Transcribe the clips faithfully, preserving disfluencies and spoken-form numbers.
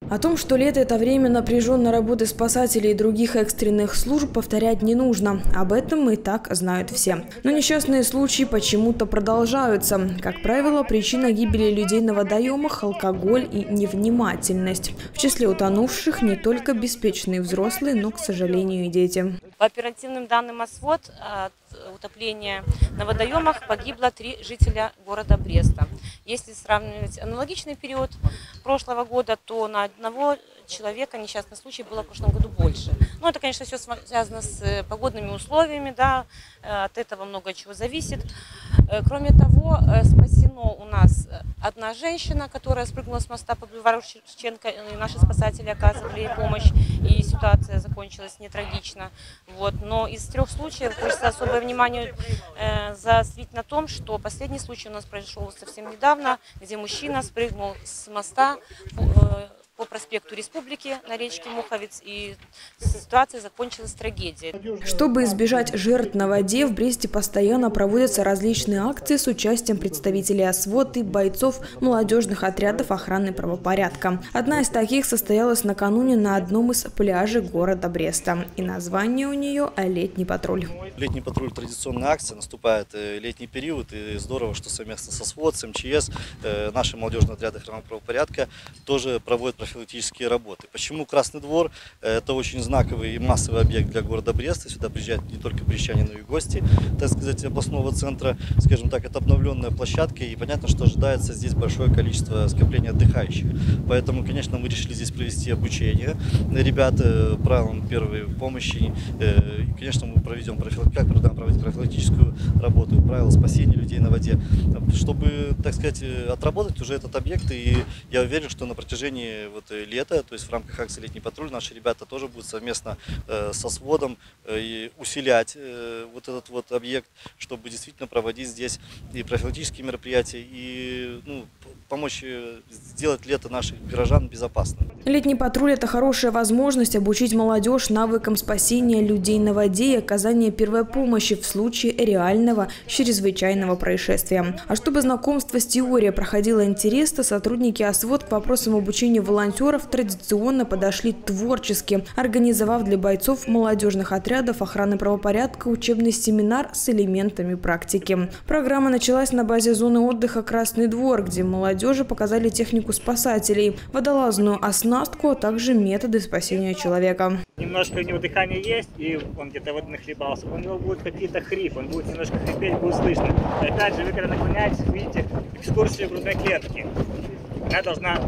О том, что лето – это время напряженной работы спасателей и других экстренных служб, повторять не нужно. Об этом и так знают все. Но несчастные случаи почему-то продолжаются. Как правило, причина гибели людей на водоемах – алкоголь и невнимательность. В числе утонувших не только беспечные взрослые, но, к сожалению, и дети. По оперативным данным ОСВОД, от утопления на водоемах погибло три жителя города Бреста. Если сравнивать аналогичный период прошлого года, то на одного человека несчастных случаев было в прошлом году больше. Но это, конечно, все связано с погодными условиями, да, от этого много чего зависит. Кроме того, спасено у нас одна женщина, которая спрыгнула с моста по бульвару Шевченко, и наши спасатели оказывали ей помощь, и ситуация закончилась не трагично. Вот. Но из трех случаев хочется особое внимание э, заострить на том, что последний случай у нас произошел совсем недавно, где мужчина спрыгнул с моста э, по проспекту Республики на речке Муховец, и ситуация закончилась трагедией. Чтобы избежать жертв на воде, в Бресте постоянно проводятся различные акции с участием представителей ОСВОД и бойцов молодежных отрядов охраны правопорядка. Одна из таких состоялась накануне на одном из пляжей города Бреста. И название у нее «Летний патруль». Летний патруль – традиционная акция, наступает летний период, и здорово, что совместно со СВОД, с МЧС, наши молодежные отряды охраны правопорядка тоже проводят профилактические работы. Почему Красный двор? Это очень знаковый и массовый объект для города Бреста. Сюда приезжают не только брестчане, но и гости, так сказать, областного центра. Скажем так, это обновленная площадка, и понятно, что ожидается здесь большое количество скопления отдыхающих. Поэтому, конечно, мы решили здесь провести обучение ребят правилам первой помощи. И, конечно, мы проведем профилактику, как проводить профилактическую работу, правила спасения людей на воде, чтобы, так сказать, отработать уже этот объект. И я уверен, что на протяжении вот лета, то есть в рамках акции «Летний патруль», наши ребята тоже будут совместно э, со СВОДом э, усилять э, вот этот вот объект, чтобы действительно проводить здесь и профилактические мероприятия, и ну, помочь сделать лето наших горожан безопасным. Летний патруль – это хорошая возможность обучить молодежь навыкам спасения людей на воде и оказания первой помощи в случае реального чрезвычайного происшествия. А чтобы знакомство с теорией проходило интересно, сотрудники ОСВОД к вопросам обучения волонтеров традиционно подошли творчески, организовав для бойцов молодежных отрядов охраны правопорядка учебный семинар с элементами практики. Программа началась на базе зоны отдыха «Красный двор», где молодежи показали технику спасателей, водолазную оснастку, а также методы спасения человека. Немножко у него дыхание есть, и он где-то вот нахлебался. У него будет какие-то хрип, он будет немножко хрипеть, будет слышно. И опять же, вы когда наклоняетесь, видите экскурсию грудной клетки. Она должна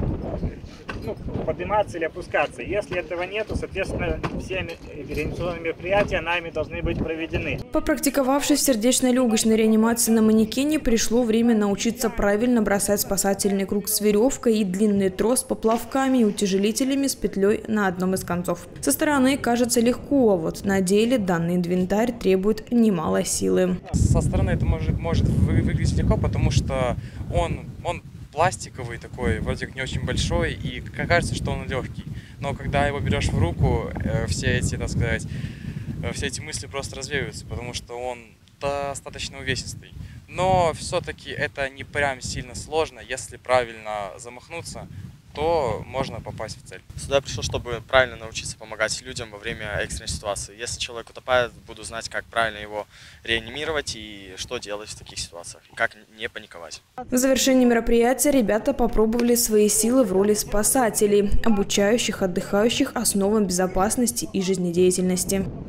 ну, подниматься или опускаться. Если этого нет, то, соответственно, все реанимационные мероприятия нами должны быть проведены. Попрактиковавшись в сердечно-легочной реанимации на манекене, пришло время научиться правильно бросать спасательный круг с веревкой и длинный трос поплавками и утяжелителями с петлей на одном из концов. Со стороны кажется легко, а вот на деле данный инвентарь требует немало силы. Со стороны это может, может выглядеть легко, потому что он, он пластиковый такой, вроде как не очень большой, и кажется, что он легкий. Но когда его берешь в руку, все эти, так сказать, все эти мысли просто развеиваются, потому что он достаточно увесистый. Но все-таки это не прям сильно сложно, если правильно замахнуться, то можно попасть в цель. Сюда я пришел, чтобы правильно научиться помогать людям во время экстренной ситуации. Если человек утопает, буду знать, как правильно его реанимировать и что делать в таких ситуациях, и как не паниковать. В завершении мероприятия ребята попробовали свои силы в роли спасателей, обучающих отдыхающих основам безопасности и жизнедеятельности.